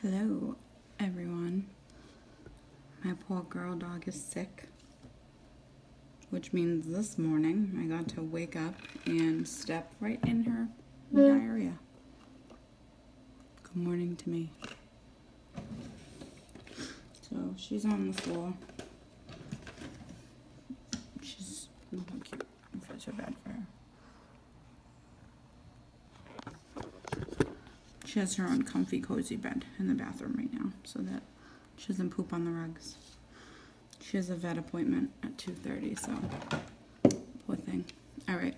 Hello, everyone. My poor girl dog is sick, which means this morning I got to wake up and step right in her diarrhea. Good morning to me. So she's on the floor. She's cute. I feel so bad for her. She has her own comfy, cozy bed in the bathroom right now so that she doesn't poop on the rugs. She has a vet appointment at 2:30, so poor thing. All right.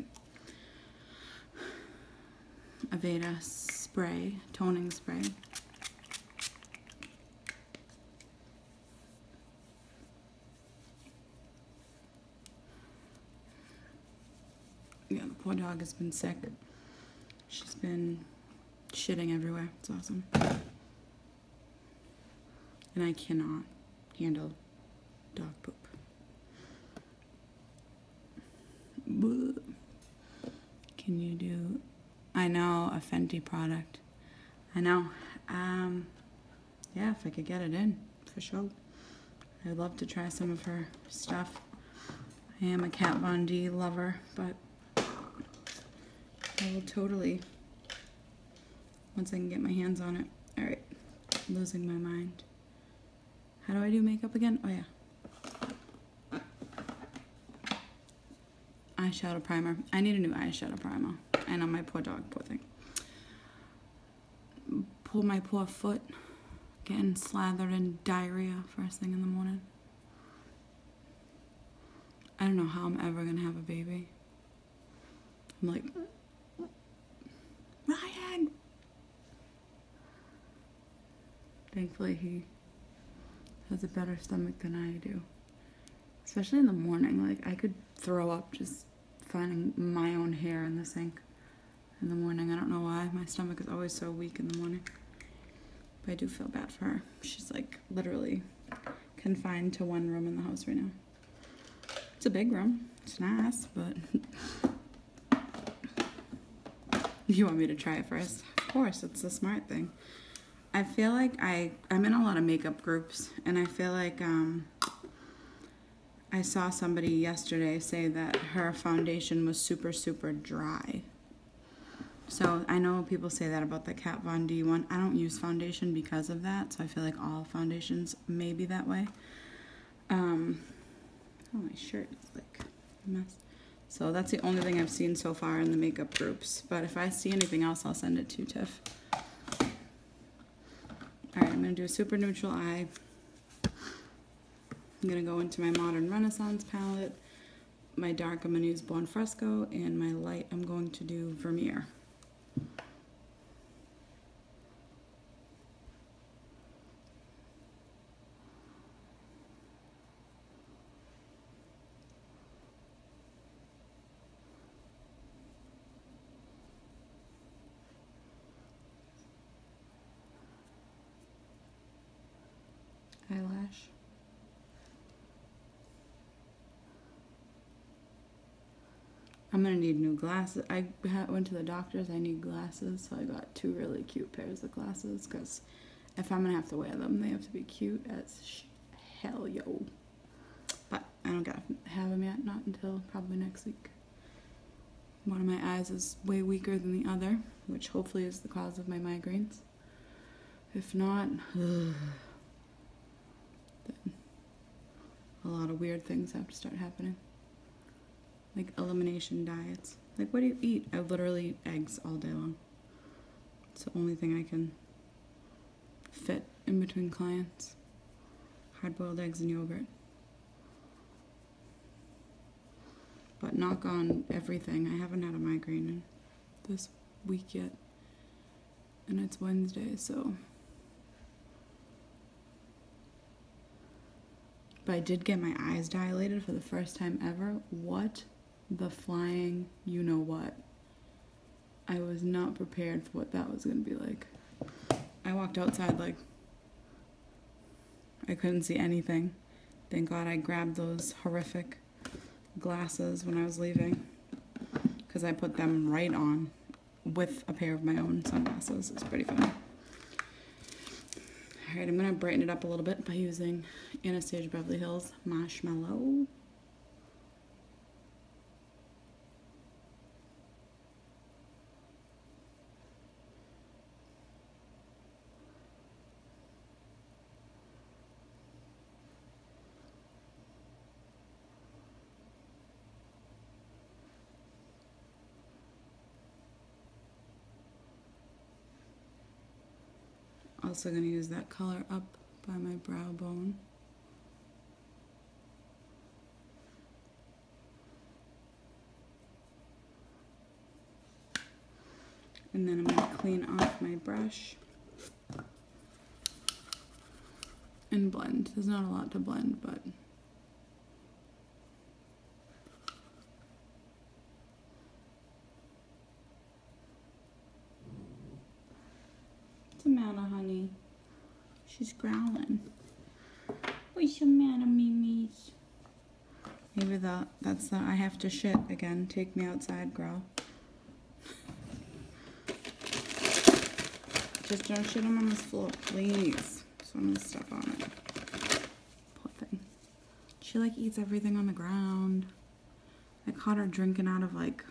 Aveda spray, toning spray. Yeah, the poor dog has been sick. She's been shitting everywhere. It's awesome. And I cannot handle dog poop. Bleh. Can you do... I know, a Fenty product. I know. Yeah, if I could get it in, for sure. I'd love to try some of her stuff. I am a Kat Von D lover, but I will totally... once I can get my hands on it. Alright, losing my mind. How do I do makeup again? Oh yeah. Eyeshadow primer. I need a new eyeshadow primer. I know, my poor dog, poor thing. Pull my poor foot. Getting slathered in diarrhea first thing in the morning. I don't know how I'm ever gonna have a baby. I'm like, Ryan! Thankfully, he has a better stomach than I do. Especially in the morning. Like, I could throw up just finding my own hair in the sink in the morning. I don't know why. My stomach is always so weak in the morning. But I do feel bad for her. She's, like, literally confined to one room in the house right now. It's a big room. It's nice, but... You want me to try it first? Of course, it's the smart thing. I feel like I'm in a lot of makeup groups, and I feel like I saw somebody yesterday say that her foundation was super, super dry. So I know people say that about the Kat Von D one. I don't use foundation because of that, so I feel like all foundations may be that way. Oh, my shirt is like a mess. So that's the only thing I've seen so far in the makeup groups. But if I see anything else, I'll send it to Tiff. Alright, I'm going to do a super neutral eye. I'm going to go into my Modern Renaissance palette. My dark, I'm going to use Buon Fresco. And my light, I'm going to do Vermeer. Eyelash. I'm gonna need new glasses. I went to the doctor's. I need glasses, so I got 2 really cute pairs of glasses. Because if I'm gonna have to wear them, they have to be cute as hell, yo. But I don't gotta have them yet. Not until probably next week. One of my eyes is way weaker than the other, which hopefully is the cause of my migraines. If not, then a lot of weird things have to start happening. Like elimination diets. Like, what do you eat? I literally eat eggs all day long. It's the only thing I can fit in between clients. Hard-boiled eggs and yogurt. But knock on everything. I haven't had a migraine in this week yet. And it's Wednesday, so... But I did get my eyes dilated for the first time ever. What the flying you-know-what. I was not prepared for what that was going to be like. I walked outside like I couldn't see anything. Thank God I grabbed those horrific glasses when I was leaving. Because I put them right on with a pair of my own sunglasses. It's pretty funny. Alright, I'm gonna brighten it up a little bit by using Anastasia Beverly Hills Marshmallow. Also going to use that color up by my brow bone. And then I'm going to clean off my brush and blend. There's not a lot to blend, but what's the matter, honey? She's growling. What's the matter, Mimi's? Maybe that's the I have to shit again. Take me outside, girl. Just don't shit him on this floor, please. So I'm gonna step on it. Poor thing. She like eats everything on the ground. I caught her drinking out of like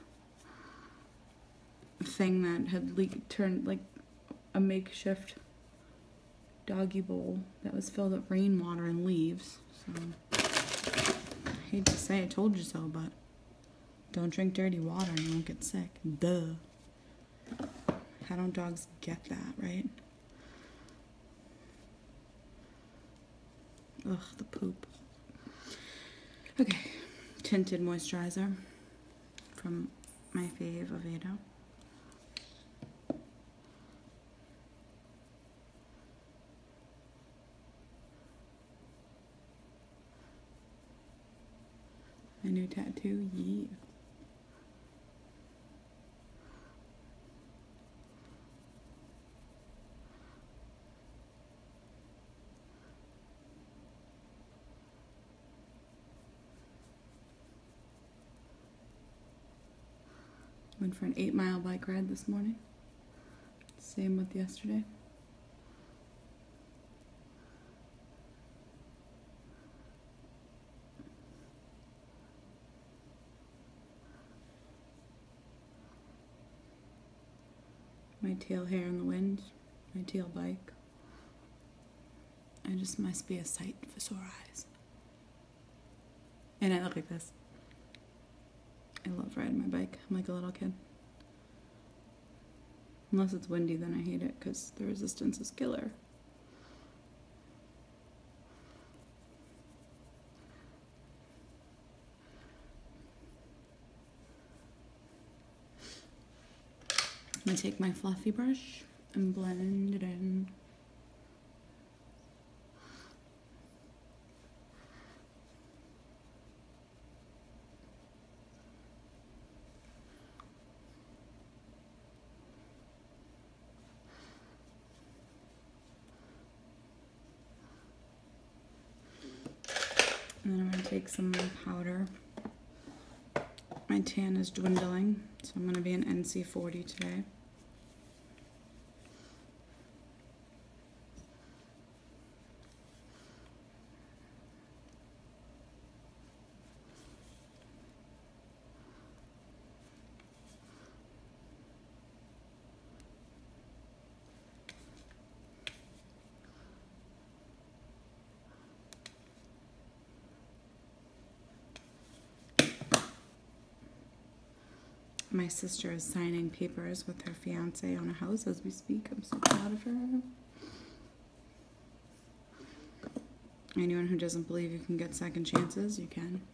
a thing that had turned like a makeshift doggy bowl that was filled with rainwater and leaves. So I hate to say I told you so, but don't drink dirty water and you won't get sick. Duh. How don't dogs get that, right? Ugh, the poop. Okay, tinted moisturizer from my fave, Aveda. My new tattoo, yeah. Went for an 8-mile bike ride this morning. Same with yesterday. My tail hair in the wind, my tail bike. I just must be a sight for sore eyes. And I look like this. I love riding my bike. I'm like a little kid. Unless it's windy, then I hate it because the resistance is killer. I'm going to take my fluffy brush and blend it in. And then I'm going to take some powder. My tan is dwindling, so I'm going to be an NC40 today. My sister is signing papers with her fiance on a house as we speak. I'm so proud of her. Anyone who doesn't believe you can get second chances, you can.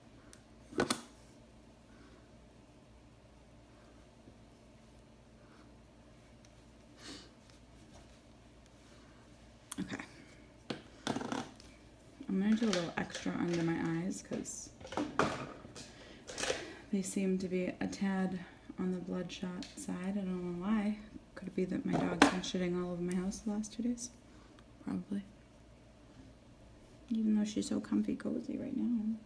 Okay. I'm going to do a little extra under my eyes because they seem to be a tad on the bloodshot side. I don't know why. Could it be that my dog's been shitting all over my house the last 2 days? Probably. Even though she's so comfy cozy right now.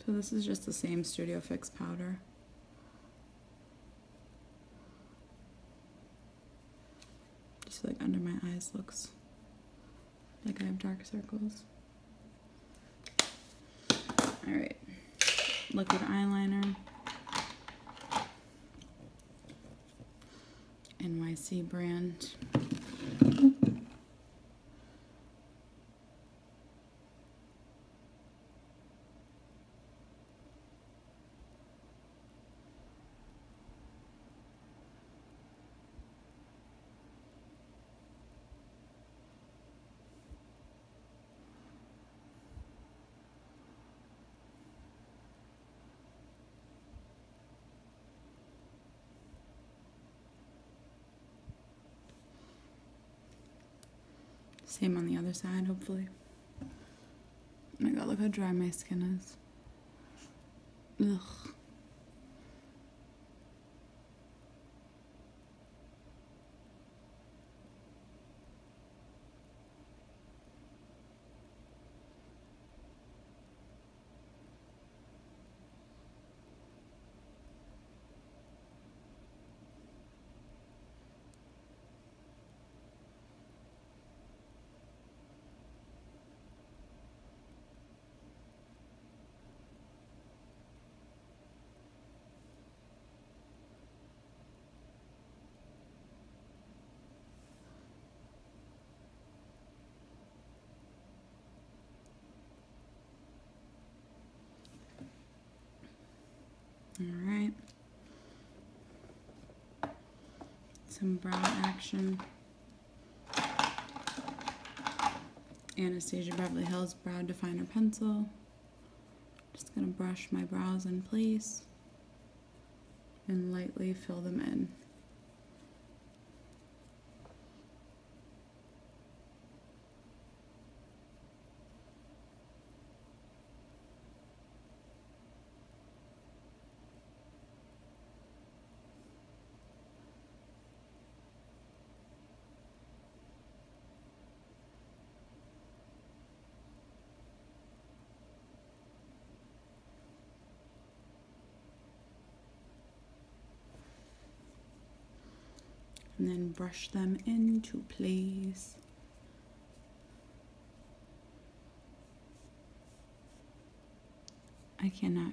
So this is just the same Studio Fix powder. Just like under my eyes looks like I have dark circles. Alright, liquid eyeliner. NYC brand. Same on the other side, hopefully. Oh my god, look how dry my skin is. Ugh. All right. Some brow action. Anastasia Beverly Hills Brow Definer Pencil. Just gonna brush my brows in place and lightly fill them in. And then brush them into place. I cannot.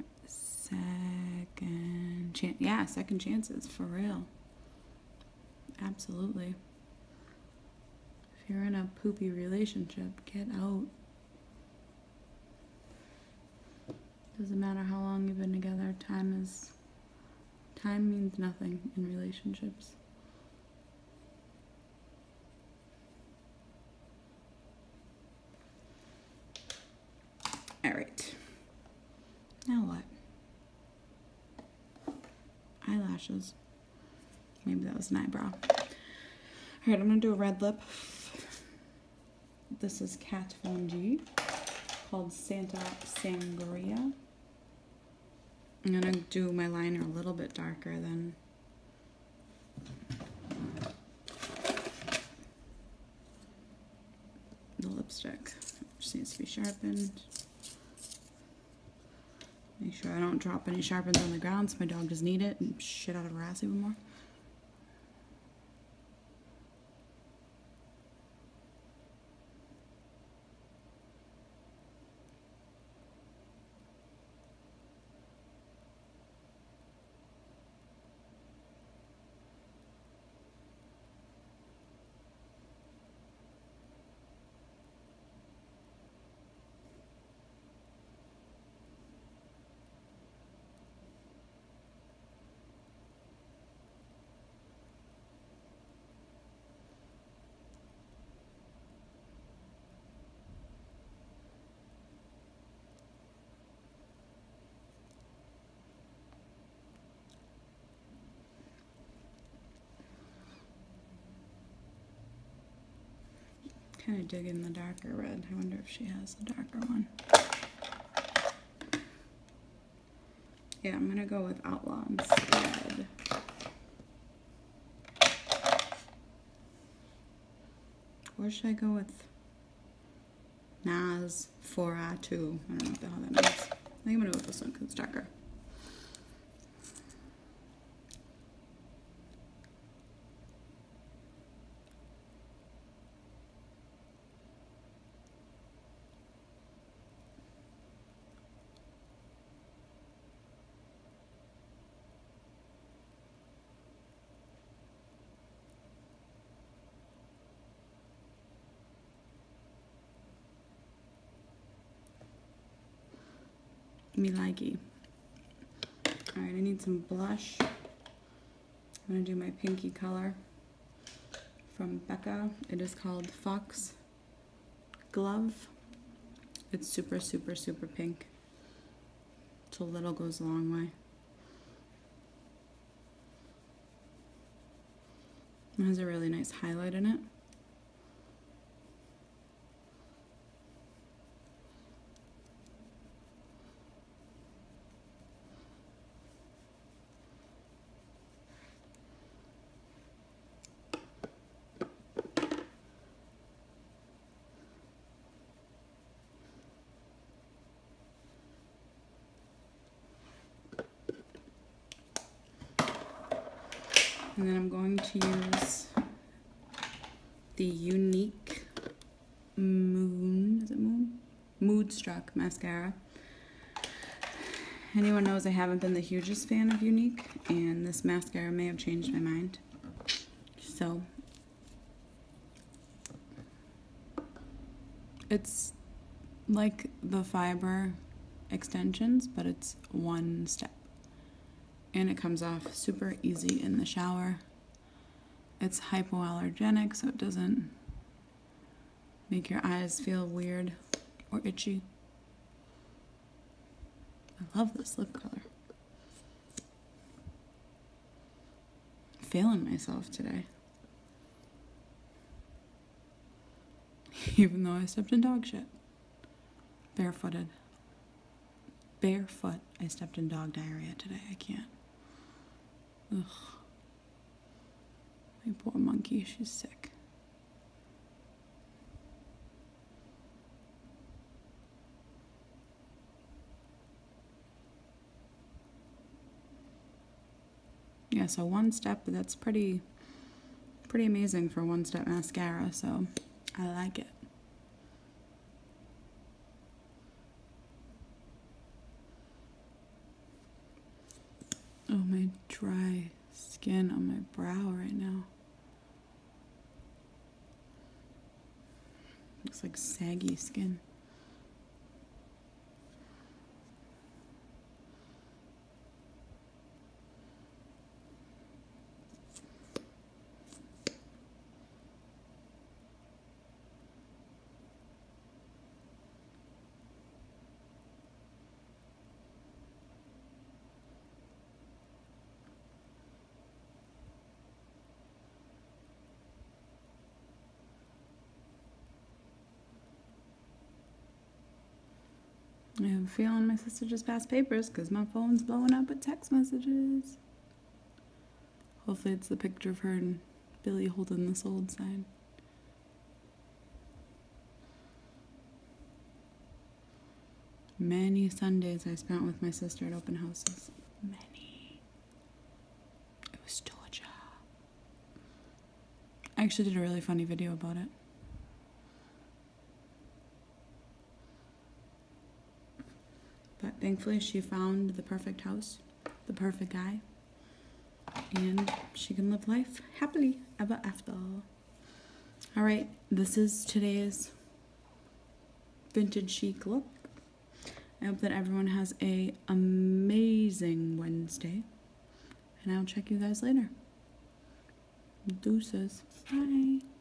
Second chance. Yeah, second chances, for real. Absolutely. If you're in a poopy relationship, get out. Doesn't matter how long you've been together, time means nothing in relationships. Alright. Now what? Eyelashes. Maybe that was an eyebrow. Alright, I'm going to do a red lip. This is Kat Von D, called Santa Sangria. I'm going to do my liner a little bit darker than the lipstick. Just needs to be sharpened. Make sure I don't drop any sharpens on the ground so my dog doesn't eat it and shit out of her ass even more. Kind of dig in the darker red. I wonder if she has the darker one. Yeah, I'm gonna go with Outlaw instead. Or should I go with Nas 4A2? I don't know what the hell that means. I think I'm gonna go with this one because it's darker. Me likey. Alright, I need some blush. I'm gonna do my pinky color from Becca. It is called Fox Glove. It's super, super, super pink. So little goes a long way. It has a really nice highlight in it. And then I'm going to use the Unique Moodstruck mascara. Anyone knows I haven't been the hugest fan of Unique, and this mascara may have changed my mind. So it's like the fiber extensions, but it's one step. And it comes off super easy in the shower. It's hypoallergenic, so it doesn't make your eyes feel weird or itchy. I love this lip color. I'm failing myself today. Even though I stepped in dog shit. Barefooted. Barefoot. I stepped in dog diarrhea today. I can't. Ugh. My poor monkey, she's sick. Yeah, so one step, but that's pretty amazing for one step mascara, so I like it. Oh, my dry skin on my brow right now. Looks like saggy skin. I have a feeling my sister just passed papers because my phone's blowing up with text messages. Hopefully it's the picture of her and Billy holding the sold sign. Many Sundays I spent with my sister at open houses. Many. It was still a job. I actually did a really funny video about it. But thankfully she found the perfect house, the perfect guy, and she can live life happily ever after. Alright, this is today's vintage chic look. I hope that everyone has an amazing Wednesday, and I'll check you guys later. Deuces. Bye.